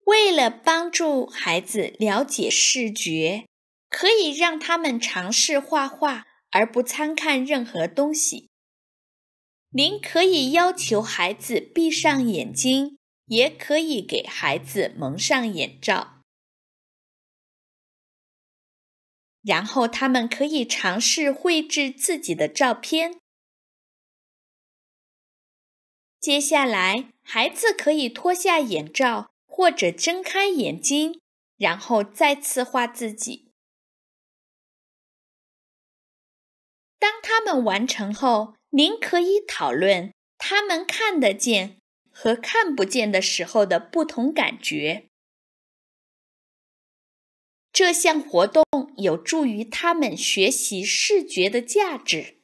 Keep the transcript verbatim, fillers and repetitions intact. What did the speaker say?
为了帮助孩子了解视觉，可以让他们尝试画画，而不参看任何东西。您可以要求孩子闭上眼睛，也可以给孩子蒙上眼罩。然后他们可以尝试绘制自己的照片。接下来，孩子可以脱下眼罩，或者睁开眼睛，然后再次画自己。当他们完成后，您可以讨论他们看得见和看不见的时候的不同感觉。这项活动有助于他们学习视觉的价值。